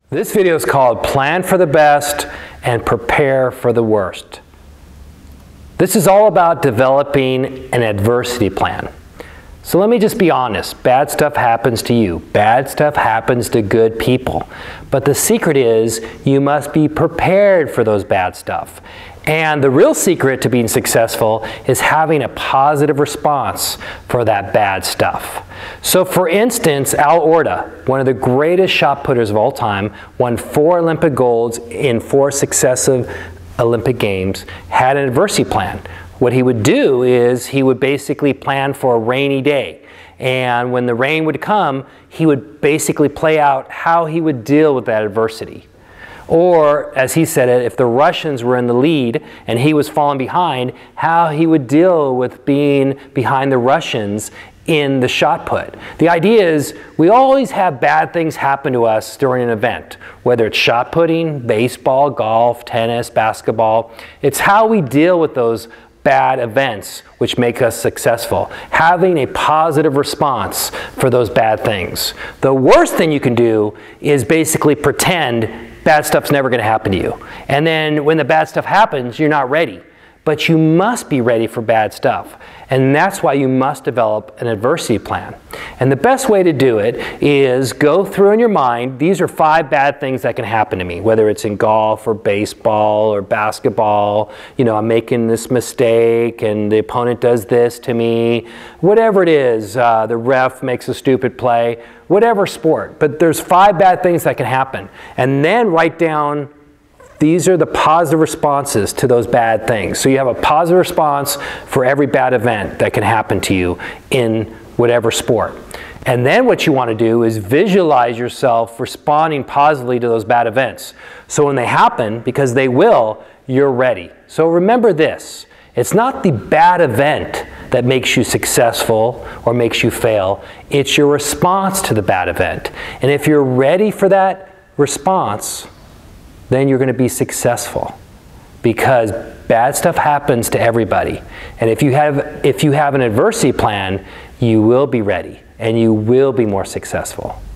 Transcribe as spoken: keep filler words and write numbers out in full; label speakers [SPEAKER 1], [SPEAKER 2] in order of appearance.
[SPEAKER 1] This video is called Plan for the Best and Prepare for the Worst. This is all about developing an adversity plan. So let me just be honest, bad stuff happens to you. Bad stuff happens to good people. But the secret is you must be prepared for those bad stuff. And the real secret to being successful is having a positive response for that bad stuff. So for instance, Al Orta, one of the greatest shot putters of all time, won four Olympic golds in four successive Olympic Games, had an adversity plan. What he would do is he would basically plan for a rainy day. And when the rain would come, he would basically play out how he would deal with that adversity. Or, as he said it, if the Russians were in the lead and he was falling behind, how he would deal with being behind the Russians in the shot put. The idea is we always have bad things happen to us during an event, whether it's shot putting, baseball, golf, tennis, basketball. It's how we deal with those bad events which make us successful. Having a positive response for those bad things. The worst thing you can do is basically pretend bad stuff's never going to happen to you. And then when the bad stuff happens, you're not ready. But you must be ready for bad stuff. And that's why you must develop an adversity plan. And the best way to do it is go through in your mind, these are five bad things that can happen to me, whether it's in golf or baseball or basketball. You know, I'm making this mistake and the opponent does this to me. Whatever it is, uh, the ref makes a stupid play, whatever sport. But there's five bad things that can happen. And then write down these are the positive responses to those bad things. So you have a positive response for every bad event that can happen to you in whatever sport. And then what you want to do is visualize yourself responding positively to those bad events. So when they happen, because they will, you're ready. So remember this, it's not the bad event that makes you successful or makes you fail. It's your response to the bad event. And if you're ready for that response, then you're going to be successful, because bad stuff happens to everybody. And if you have, if you have an adversity plan, you will be ready and you will be more successful.